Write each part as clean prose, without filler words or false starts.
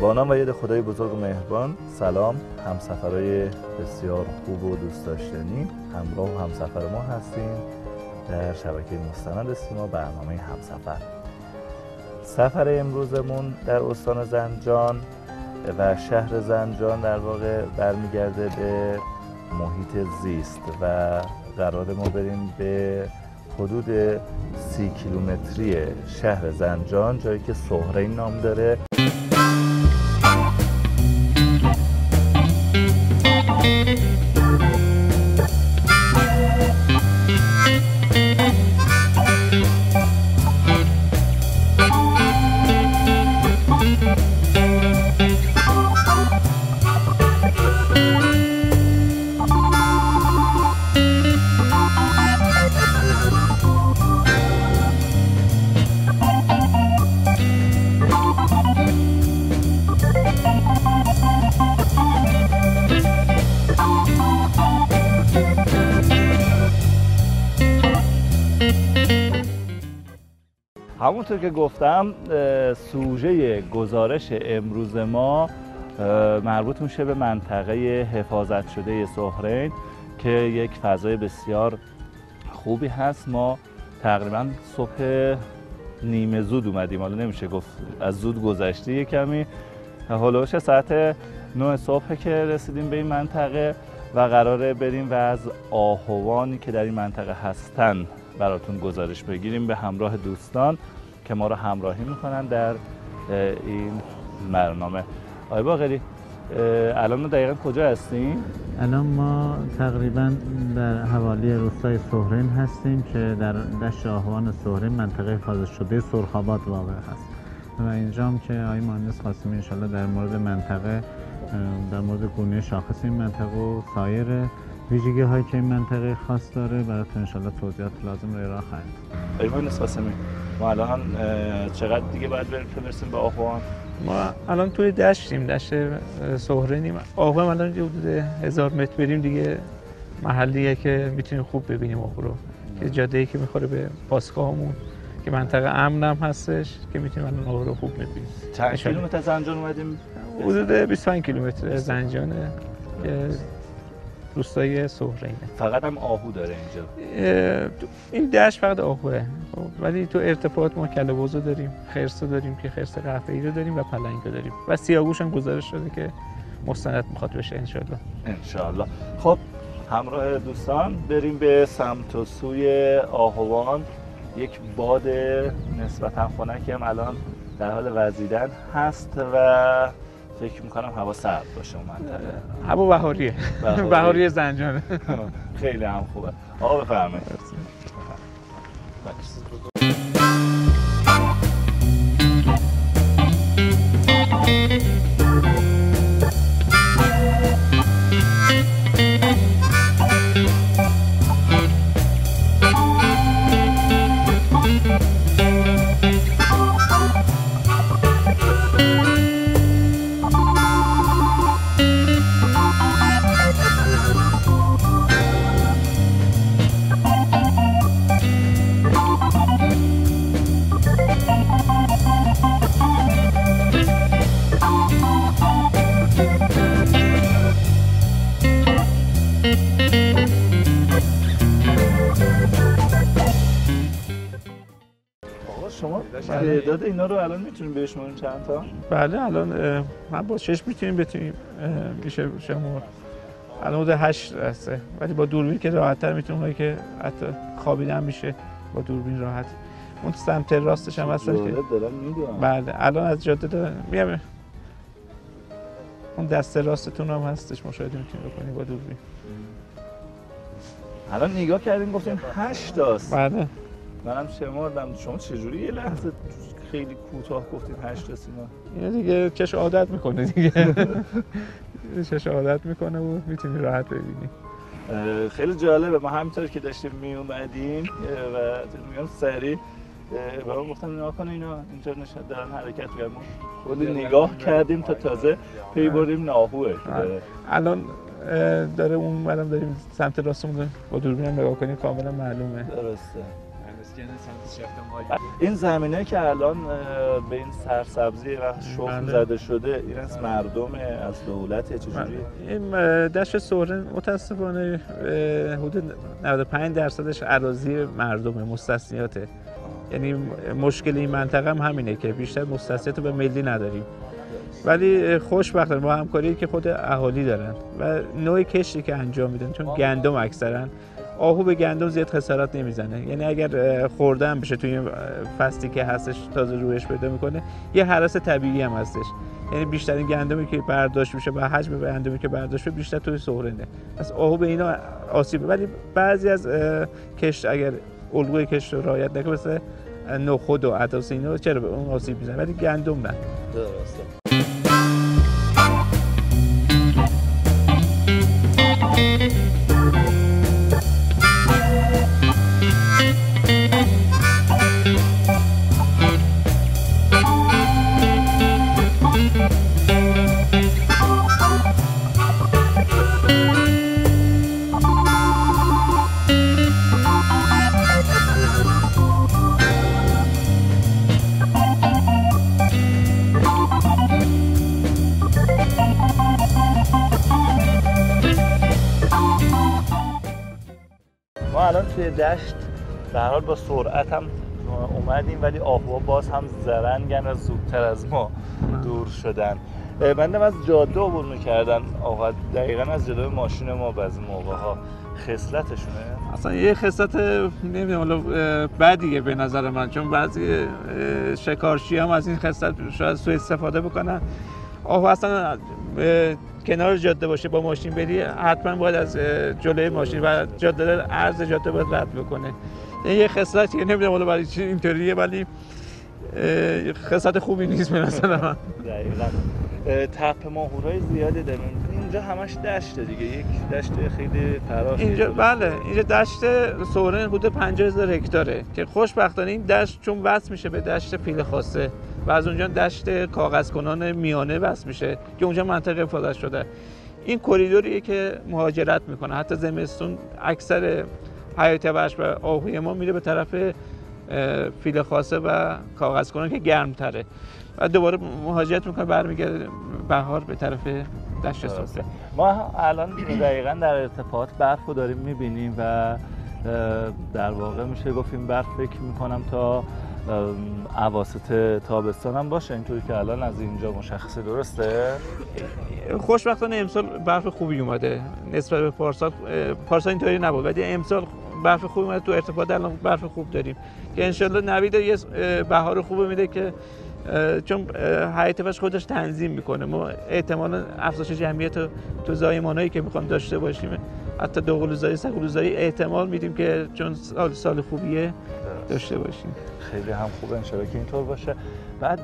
با نام و ید خدای بزرگ و مهربان. سلام همسفرهای بسیار خوب و دوست داشتنی، همراه و همسفر ما هستیم در شبکه مستند سیما برنامه همسفر. سفر امروزمون در استان زنجان و شهر زنجان در واقع برمیگرده به محیط زیست و قرار ما بریم به حدود 30 کیلومتری شهر زنجان، جایی که سهرین نام داره. همونطور که گفتم سوژه گزارش امروز ما مربوط میشه به منطقه حفاظت شده سهرین که یک فضای بسیار خوبی هست. ما تقریبا صبح نیمه زود اومدیم، حالا نمیشه گفت از زود گذشته، یه کمی هولوش ساعت 9 صبح که رسیدیم به این منطقه و قراره بریم و از آهوانی که در این منطقه هستن براتون گزارش بگیریم به همراه دوستان که ما رو همراهی میکنن در این برنامه. آقای باقری، الان ما دقیقا کجا هستیم؟ الان ما تقریبا در حوالی روستای سهرین هستیم که در دشت آهوان سهرین منطقه حفاظت شده سرخاباد واقع هست و اینجا هم که آقای مهندس قاسمی انشالله در مورد منطقه، در مورد گونه شاخص این منطقه و سایر ویژگی هایی که این منطقه خاص داره براتون انشالله توضیحات لازم رو ارائه خواهیم داد. آقای مهندس قاسمی، ما الان چقدر دیگه باید برسیم به آهوان؟ ما الان توی دشتیم، دشت سهرینیم. آهو الان حدود 1000 متر بریم دیگه محلیه که میتونیم خوب ببینیم آهو رو، که جاده‌ای که میخوره به پاسگاهمون که منطقه امن هم هستش که میتونیم الان آهو رو خوب ببینیم. چند کیلومتر زنجان اومدیم؟ حدود 25 کیلومتر زنجانه که روستای سهرینه. فقط هم آهو داره اینجا؟ این دشت فقط آهوه، ولی تو ارتفاعات ما کله‌بزو داریم، خرس داریم که خرس قهوه‌ای رو داریم و پلنگ رو داریم و سیاووش هم گزارش شده که مستند میخواد بشه انشالله. انشالله. خب همراه دوستان بریم به سمت و سوی آهوان. یک باد نسبتا خنکی هم الان در حال وزیدن هست و فکر میکنم هوا سرد باشه اون منطقه. هوا بهاریه. بهاری زنجانه. خیلی هم خوبه. آقا بفرمایید. شما تعداد اینا رو الان میتونیم بشماریم چند تا؟ بله الان من با چشم میتونیم میشه شمار. الان حدود 8 هسته، ولی با دوربین که راحت‌تر میتونیم، اونایی که حتی خوابیدن میشه با دوربین راحت. اون سمت راستش هم هستن که دارن میدونم. بله الان از جاده دارن میام. اون دست راستتون هم هستش، مشاهده میتونید بکنید با دوربین. الان نگاه کردیم گفتیم 8 تاست. بله منم شمردم. شما چجوری یه لحظه خیلی کوتاه گفتیم 8 تا سینا؟ اینه دیگه چش عادت میکنه دیگه. چش عادت میکنه و میتونی راحت ببینی. خیلی جالبه. ما همینطور که داشتیم می اومدیم و میگم سریع برام گفتم نگاه کن اینا اینجا دارن حرکت میکنن. خودی نگاه کردیم تا تازه پی بردیم آهوه. الان داره اون منم داریم سمت راستمون با دوربینم نگاه کنیم کاملا معلومه. درسته. این زمینه که الان به این سرسبزی و شخم زده شده این از مردم، از دولت، چجوری؟ این دشت سهرین متاسفانه حدود 95% اراضی مردم، مستثنیاته. یعنی مشکل این منطقه هم همینه که بیشتر مستثنیات به ملی نداریم، ولی خوشبختانه با همکاری که خود اهالی دارن و نوع کشتی که انجام میدن، چون گندم اکثرا، آهو به گندم زیاد خسارت نمیزنه. یعنی اگر خورده هم بشه توی فصلی که هستش تازه رویش پیدا میکنه، یه هرس طبیعی هم هستش. یعنی بیشترین گندمی که برداشت میشه و حجم گندمی که برداشت میشه بیشتر توی سهرنه. پس آهو به اینا آسیبه. ولی بعضی از کشت اگر الگوی کشت رو رعایت نکنه، مثل نخود و عدس اینا، چرا به اون آسیب میزنه، ولی گندم نه. درسته. ما الان توی دشت به هر حال با سرعت هم اومدیم، ولی آهوها باز هم زرنگن و زودتر از ما دور شدن. بندم از جاده عبور می‌کردن آقا، دقیقاً از جلوی ماشین ما بعضی موقع‌ها. خصلتشونه؟ اصلا یه خصلت نمیدونم حالا بدیه به نظر من، چون بعضی شکارچی هم از این خصلت شاید سوء استفاده بکنن. آهو اصلا کنار جاده باشه با ماشین بری، حتما باید از جلوی ماشین و جاده عرض جاده باید رد بکنه. یه خصلتی نمیدونم حالا برای چی اینطوریه، ولی خصلت خوبی نیست به نظر من. دقیقاً. تپه ماهورای زیادی داریم. اینجا همش دشته دیگه، یک دشت خیلی فراخی. اینجا بله، اینجا دشت سهرین حدود 50,000 هکتاره که خوشبختانه این دشت چون وصل میشه به دشت فیل خاصه و از اونجا دشت کاغذکنان میانه وصل میشه که اونجا منطقه حفاظت شده. این کریدوریه که مهاجرت میکنه، حتی زمستون اکثر حیات وحش و آهوی ما میره به طرف فیل خاصه و کاغذکنان که گرمتره و دوباره مهاجرت میکنه، برمیگرده بهار به طرف دشت سهرین. ما الان دقیقاً در ارتفاعات برف رو داریم میبینیم و در واقع میشه گفت این برف فکر میکنم تا اواسط تابستان هم باشه، اینطوری که الان از اینجا مشخصه. درسته؟ خوشبختانه امسال برف خوبی اومده نسبت به پارسال. پارسال اینطوری نبود، ولی امسال برف خوبی اومده. تو ارتفاعات الان برف خوب داریم که انشالله نوید یه بهار خوب میده، که چون حیات وحش خودش تنظیم میکنه. ما احتمالاً افزایش جمعیت تو زایمانایی که میخوام داشته باشیم، حتی دوقلوزایی، سه‌قلوزایی، احتمال میدیم که چون سال خوبیه داشته باشیم. خیلی هم خوبه، انشالله که اینطور باشه. بعد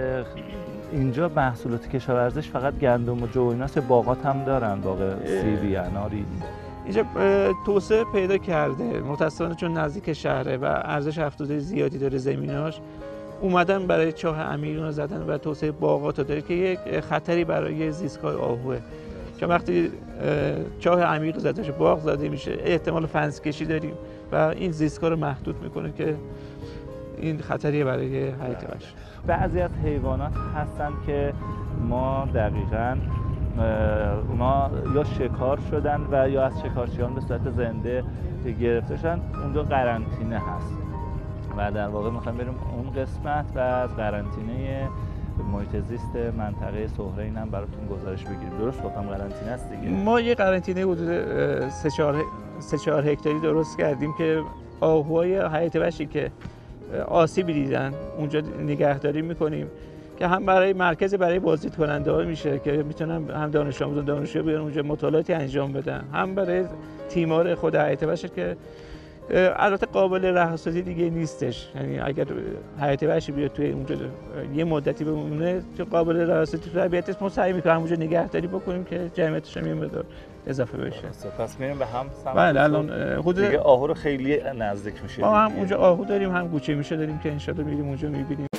اینجا محصولات کشاورزیش فقط گندم و جو ایناست، باغات هم دارن، باغ سیبی، اناری؟ اینجا توسعه پیدا کرده متأسفانه، چون نزدیک شهره و ارزش افزوده زیادی داره زمیناش. اومدن برای چاه عمیق رو زدن و توسعه باغات داره که یک خطری برای زیستگاه آهوه، چون وقتی چاه عمیق زده میشه، باغ زده میشه، احتمال فنس کشی داریم و این زیستگاه رو محدود میکنه که این خطریه برای حیات وحش. بعضی از حیوانات هستن که ما دقیقاً اونا یا شکار شدن و یا از شکارچیان به صورت زنده گرفته شدن، اونجا قرنطینه هست و در واقع میخوایم بریم اون قسمت و از قرنطینه محیط زیست منطقه سهرین هم براتون گزارش بگیریم. درست گفتم قرنطینه است دیگه؟ ما یه قرنطینه حدود 3-4 هکتاری درست کردیم که آهوهای حیات وحشی که آسیبی دیدن اونجا نگهداری میکنیم، که هم برای مرکز برای بازدید کننده ها میشه که میتونن هم دانشجو بیان اونجا مطالعاتی انجام بدن، هم برای تیمار خود حیات وحش که البته قابل رهاسازی دیگه نیستش. یعنی اگر حیات وحش بیاد توی اونجا یه مدتی بمونه که قابل رهاسازی تو طبیعتش، ما سعی می‌کنیم اونجا نگهداری بکنیم که جمعیتش هم یه مقدار اضافه بشه. پس میریم به هم سمت. بله الان حدود دیگه آهو رو خیلی نزدیک میشه. ما هم اونجا آهو داریم، هم گوچه میشه داریم که ان شاء الله میریم اونجا می‌بینیم.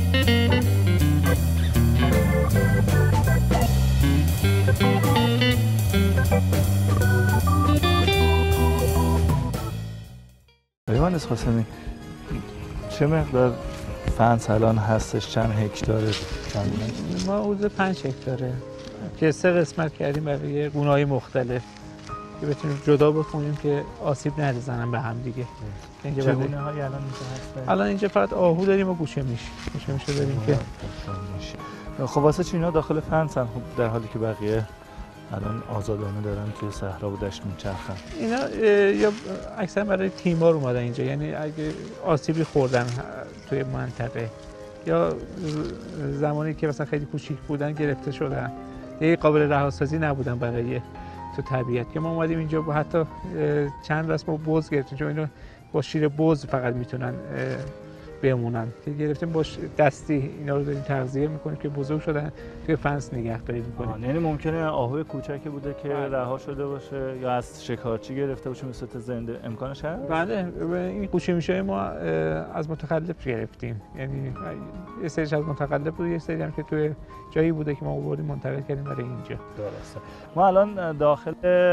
مهندس قاسمی، چه مقدار فنس الان هستش؟ چند هکتاره؟ ما حدود 5 هکتاره که 3 قسمت کردیم برای گونه‌های مختلف که بتونیم جدا بکنیم که آسیب نزنن به هم دیگه. چه گونه‌هایی الان اینجا هستن؟ الان اینجا فقط آهو داریم و گوشه میش داریم که خب واسه چی اینا داخل فنسن؟ خب در حالی که بقیه الان آزادانه دارن توی صحرا و دشت میچرخن. اینا یا اکثرا برای تیمار اومدن اینجا، یعنی اگه آسیبی خوردن توی منطقه یا زمانی که مثلا خیلی کوچیک بودن گرفته شدن، دیگه قابل رهاسازی نبودن برای تو طبیعت، که ما اومدیم اینجا با حتی چند راست با بز گرفتیم، چون اینو با شیر بز فقط میتونن بمونن که گرفتیم با دستی اینا رو داریم تغذیه میکنیم که بزرگ شدن توی فنس نگهداری میکنیم. یعنی ممکنه آهوی کوچکی بوده که رها شده باشه یا از شکارچی گرفته باشه مثل زنده، امکانش هست؟ بله، این گوشه میشه ما از متخلف گرفتیم، یعنی یه سریش از متخلف بود، یه سری هم که توی جایی بوده که ما آوردیم منتقل کردیم برای اینجا. درسته. ما الان داخل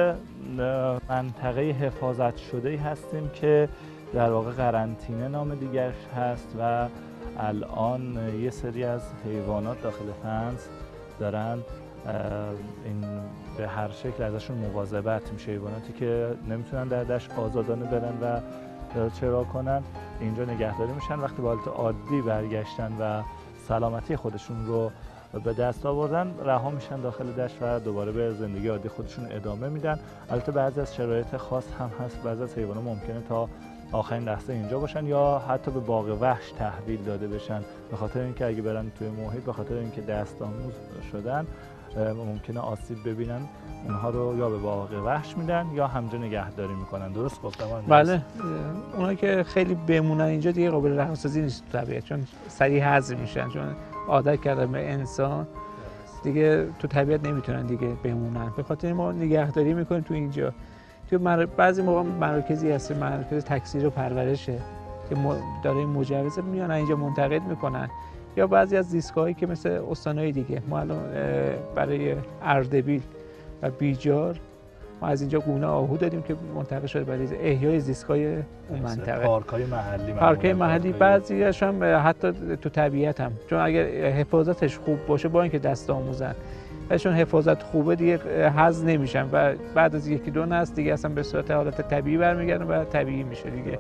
منطقه حفاظت شده‌ای هستیم که در واقع قرنطینه نام دیگرش هست و الان یه سری از حیوانات داخل فنس دارن این به هر شکل ازشون مواظبت میشه. حیواناتی که نمیتونن در دشت آزادانه برن و چرا کنن اینجا نگهداری میشن. وقتی به حالت عادی برگشتن و سلامتی خودشون رو به دست آوردن رها میشن داخل دشت و دوباره به زندگی عادی خودشون ادامه میدن. البته بعضی از شرایط خاص هم هست، بعضی از حیوانات ممکنه تا آخرین لحظه اینجا باشن یا حتی به باغ وحش تحویل داده بشن، به خاطر اینکه اگه برن توی محیط به خاطر اینکه دست آموز شدن ممکنه آسیب ببینن، اونها رو یا به باغ وحش میدن یا همجا نگهداری میکنن. درست گفتم؟ بله، اونایی که خیلی بمونن اینجا دیگه قابل رهاسازی نیست تو طبیعت، چون سریع حذف میشن، چون عادت کردن به انسان دیگه تو طبیعت نمیتونن دیگه بمونن. به خاطر ما نگهداری میکنیم تو اینجا. تو بعضی موقع مراکزی هست، مراکز تکثیر و پرورشه که داره مجوز میان اینجا منتقل میکنن، یا بعضی از زیستگاهایی که مثل استانهای دیگه. ما الان برای اردبیل و بیجار ما از اینجا گونه آهو دادیم که منتقل شده برای احیای زیستگاه اون منطقه. پارک‌های محلی بعضی‌هاش هم حتی تو طبیعت هم، چون اگر حفاظتش خوب باشه با اینکه دست آموزن چون حفاظت خوبه دیگه حذف نمیشن و بعد از یکی دو نسل دیگه اصلا به صورت حالت طبیعی برمیگردن و طبیعی میشه دیگه.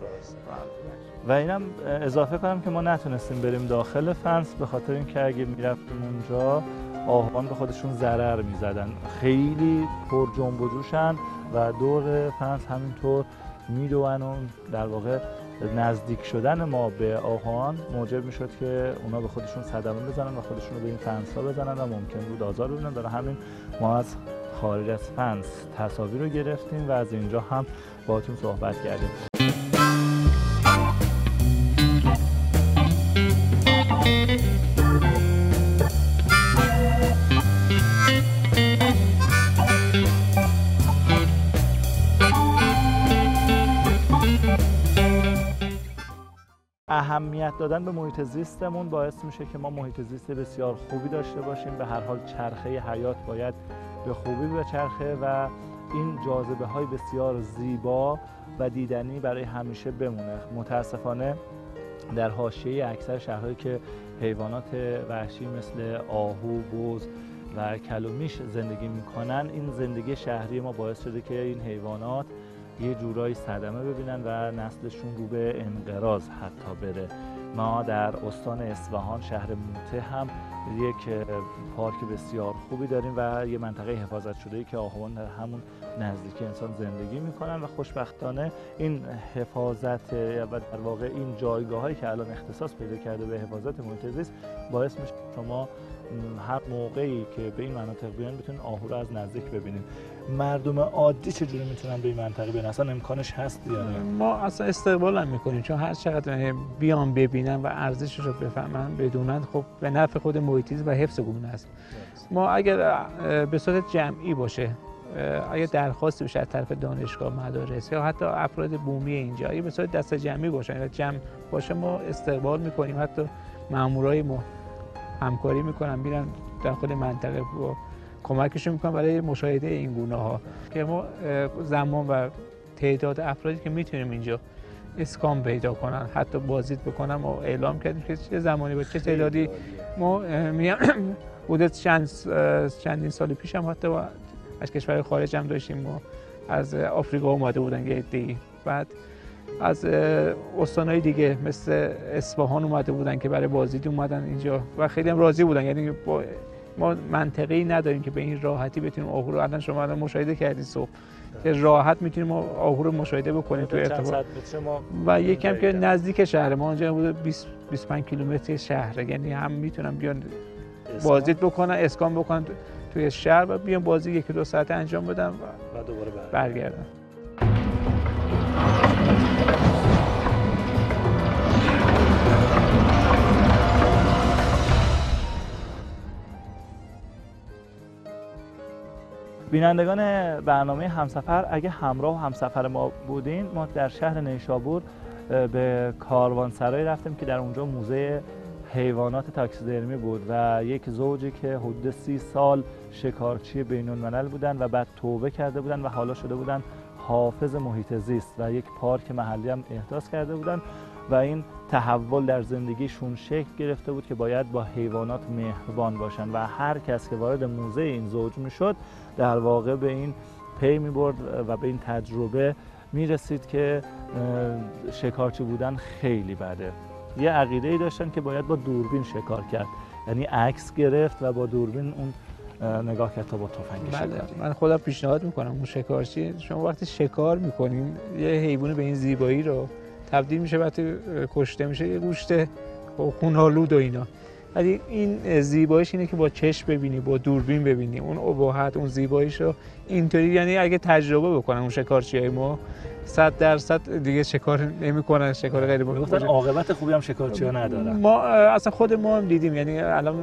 و اینم اضافه کنم که ما نتونستیم بریم داخل فنس به خاطر اینکه اگه میرفتیم اونجا آهوان به خودشون ضرر میزدن. خیلی پر جنب و جوشن و دور فنس همینطور میدوئن و در واقع نزدیک شدن ما به آهوان موجب میشد که اونا به خودشون صدمه بزنن و خودشون رو به این فنس ها بزنن و ممکن بود آزار ببینن. برای همین ما از خارج از فنس تصاویر رو گرفتیم و از اینجا هم باهاتون صحبت کردیم. اهمیت دادن به محیط زیستمون باعث میشه که ما محیط زیست بسیار خوبی داشته باشیم. به هر حال چرخه حیات باید به خوبی بچرخه و این جاذبه های بسیار زیبا و دیدنی برای همیشه بمونه. متاسفانه در حاشیه اکثر شهرهایی که حیوانات وحشی مثل آهو، بز و کلومیش زندگی میکنن، این زندگی شهری ما باعث شده که این حیوانات یه جورایی صدمه ببینن و نسلشون رو به انقراض حتی بره. ما در استان اصفهان شهر موته هم یک پارک بسیار خوبی داریم و یه منطقه حفاظت شده‌ای که آهوان در همون نزدیکی انسان زندگی میکنن و خوشبختانه این حفاظت و در واقع این جایگاهایی که الان اختصاص پیدا کرده به حفاظت محیط زیست باعث میشه شما هر موقعی که به این مناطق بیان بتونین آهو رو از نزدیک ببینید. مردم عادی چجوری میتونن به این منطقه بیان؟ اصلا امکانش هست یا نه؟ ما اصلا استقبال هم میکنیم، چون هر چقدر بیان ببینن و ارزشش رو بفهمن بدونن، خب به نفع خود محیط زیست و حفظ گونه است. ما اگر به صورت جمعی باشه، اگر درخواستی بشه از طرف دانشگاه، مدارس یا حتی افراد بومی اینجا، اگه به صورت دست جمعی باشن و جمع باشه ما استقبال میکنیم، حتی مامورای ما همکاری میکنن، میرن داخل منطقه و کمکشون میکنن برای مشاهده این گونه ها که ما زمان و تعداد افرادی که میتونیم اینجا اسکان پیدا کنن، حتی بازدید بکنن، ما اعلام کردیم که چه زمانی با چه تعدادی ما میگم بوده. چندین سال پیش هم حتی از کشور خارج هم داشتیم، ما از آفریقا اومده بودن یه عده‌ای، بعد از استانهای دیگه مثل اصفهان اومده بودن که برای بازدید اومدن اینجا و خیلی هم راضی بودن. یعنی ما منطقه‌ای نداریم که به این راحتی بتونیم آهو رو، الان شما الان مشاهده کردید صبح که راحت میتونیم آهو رو مشاهده بکنیم تو ارتفاع و یکم که نزدیک شهر ما اونجا بوده 20-25 کیلومتر شهره، یعنی هم میتونن بیان بازدید بکنن، اسکان بکنن توی شهر و بیان بازی 1-2 ساعته انجام بدن و دوباره برگردن. بینندگان برنامه همسفر، اگه همراه و همسفر ما بودین، ما در شهر نیشابور به کاروانسرای رفتیم که در اونجا موزه حیوانات تاکسیدرمی بود و یک زوجی که حدود 30 سال شکارچی بین‌الملل بودن و بعد توبه کرده بودن و حالا شده بودن حافظ محیط زیست و یک پارک محلی هم احداث کرده بودن و این تحول در زندگیشون شکل گرفته بود که باید با حیوانات مهربان باشن و هر کس که وارد موزه این زوج میشد در واقع به این پی میبرد و به این تجربه میرسید که شکارچی بودن خیلی بده. یه عقیده‌ای داشتن که باید با دوربین شکار کرد، یعنی عکس گرفت و با دوربین اون نگاه کرد تا با تفنگ شکار. من خودم پیشنهاد میکنم اون شکارچی، شما وقتی شکار میکنین یه حیوان به این زیبایی رو تبدیل میشه، وقتی کشته میشه یه گوشت خون‌آلود و اینا، ولی این زیباییش اینه که با چشم ببینی، با دوربین ببینی اون ابهت، اون زیباییش رو اینطوری. یعنی اگه تجربه بکنن اون شکارچیای ما 100% دیگه شکار نمی‌کنن، شکار غیر ممکن. گفتن عاقبت خوبی هم شکارچی‌ها ندارن. ما اصلا خود ما هم دیدیم، یعنی الان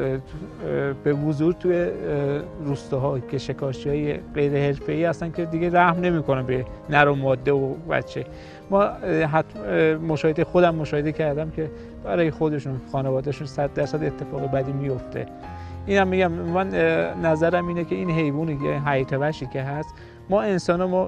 به وضوح توی روستاها که شکارچیای غیر حرفه‌ای هستن که دیگه رحم نمی‌کنن به نر و ماده و بچه. ما مشاهده خودم مشاهده کردم که برای خودشون، خانوادهشون 100% اتفاق بدی میفته. اینم میگم من نظرم اینه که این حیوانی که حیات وحشی که هست، ما انسانا ما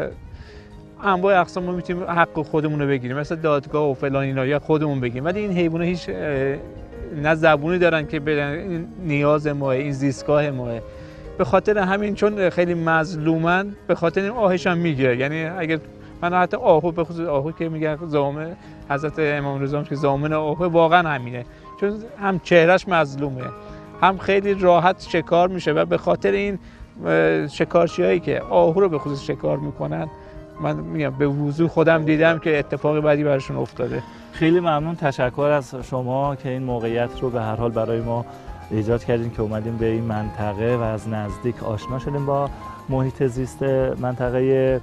انواع اقسام ما میتونیم حق خودمون رو بگیریم، مثلا دادگاه و فلان اینا یا خودمون بگیم، ولی این حیونا هیچ نه زبونی دارن که این نیاز ماه، این زیستگاه ماه. به خاطر همین چون خیلی مظلومن، به خاطر این آهش هم میگیره. یعنی اگر من حتی آهو، به خصوص آهو که میگن زامن حضرت امام رضا که زامن آهو واقعا همینه، چون هم چهرهش مظلومه، هم خیلی راحت شکار میشه و به خاطر این شکارچیایی که آهو رو به خصوص شکار میکنن، من میگم به وضوح خودم دیدم که اتفاقی بدی براشون افتاده. خیلی ممنون، تشکر از شما که این موقعیت رو به هر حال برای ما ایجاد کردین که اومدیم به این منطقه و از نزدیک آشنا شدیم با محیط زیست منطقه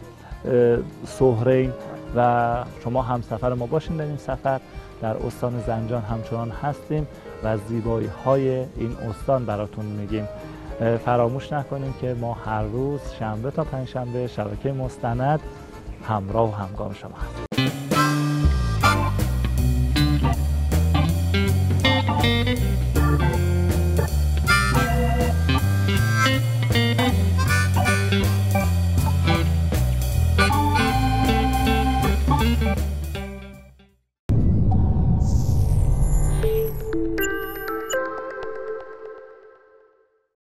سهرین و شما همسفر ما باشین در این سفر. در استان زنجان همچنان هستیم و از زیبایی‌های این استان براتون میگیم. فراموش نکنیم که ما هر روز شنبه تا پنجشنبه شبکه مستند همراه و همگام شما هستیم.